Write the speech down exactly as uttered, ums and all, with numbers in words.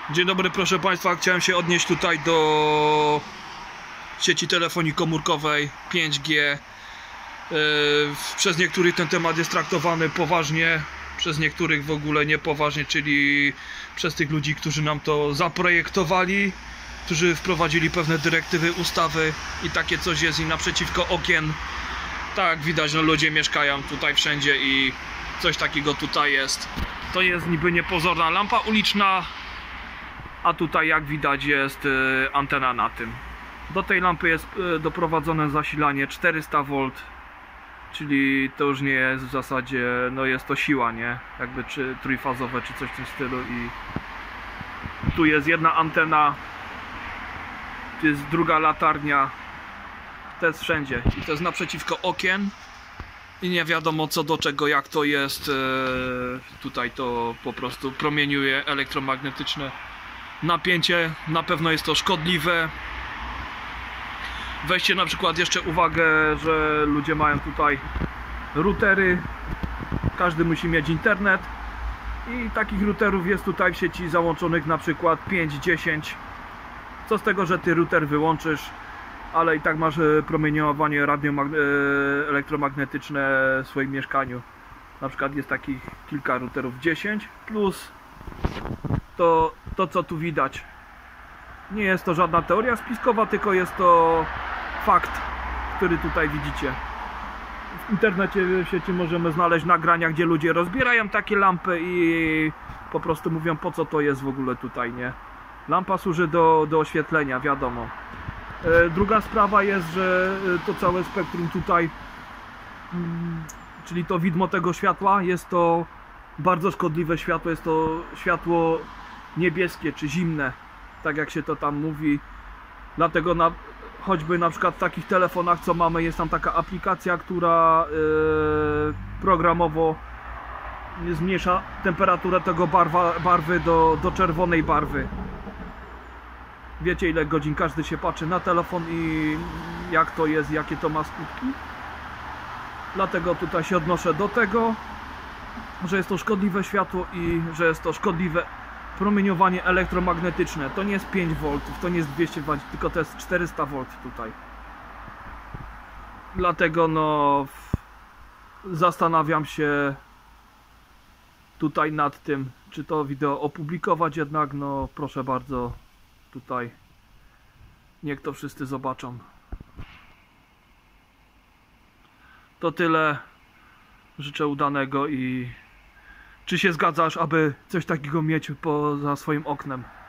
Dzień dobry, proszę Państwa. Chciałem się odnieść tutaj do sieci telefonii komórkowej pięć G. Przez niektórych ten temat jest traktowany poważnie, przez niektórych w ogóle niepoważnie, czyli przez tych ludzi, którzy nam to zaprojektowali, którzy wprowadzili pewne dyrektywy, ustawy i takie coś jest i naprzeciwko okien. Tak, widać, no ludzie mieszkają tutaj wszędzie i coś takiego tutaj jest. To jest niby niepozorna lampa uliczna, a tutaj jak widać jest antena na tym. Do tej lampy jest doprowadzone zasilanie czterysta wolt, czyli to już nie jest w zasadzie, no jest to siła, nie? Jakby czy trójfazowe, czy coś w tym stylu. I tu jest jedna antena, tu jest druga latarnia, to jest wszędzie i to jest naprzeciwko okien i nie wiadomo co do czego, jak to jest. Tutaj to po prostu promieniuje elektromagnetyczne napięcie, na pewno jest to szkodliwe. Weźcie na przykład jeszcze uwagę, że ludzie mają tutaj routery, każdy musi mieć internet i takich routerów jest tutaj w sieci załączonych na przykład pięć dziesięć. Co z tego, że ty router wyłączysz, ale i tak masz promieniowanie elektromagnetyczne w swoim mieszkaniu. Na przykład jest takich kilka routerów, dziesięć plus to, to co tu widać. Nie jest to żadna teoria spiskowa, tylko jest to fakt, który tutaj widzicie. W internecie, w sieci możemy znaleźć nagrania, gdzie ludzie rozbierają takie lampy i po prostu mówią, po co to jest w ogóle tutaj, nie? Lampa służy do, do oświetlenia, wiadomo. E, druga sprawa jest, że to całe spektrum tutaj, mm, czyli to widmo tego światła, jest to bardzo szkodliwe światło, jest to światło niebieskie czy zimne, tak jak się to tam mówi. Dlatego na, choćby na przykład w takich telefonach co mamy, jest tam taka aplikacja, która yy, programowo zmniejsza temperaturę tego barwa, barwy do, do czerwonej barwy. Wiecie, ile godzin każdy się patrzy na telefon i jak to jest, jakie to ma skutki. Dlatego tutaj się odnoszę do tego, że jest to szkodliwe światło i że jest to szkodliwe promieniowanie elektromagnetyczne. To nie jest pięć woltów, to nie jest dwieście woltów, tylko to jest czterysta wolt tutaj. Dlatego no zastanawiam się tutaj nad tym, czy to wideo opublikować, jednak no proszę bardzo, tutaj niech to wszyscy zobaczą. To tyle. Życzę udanego i czy się zgadzasz, aby coś takiego mieć poza swoim oknem?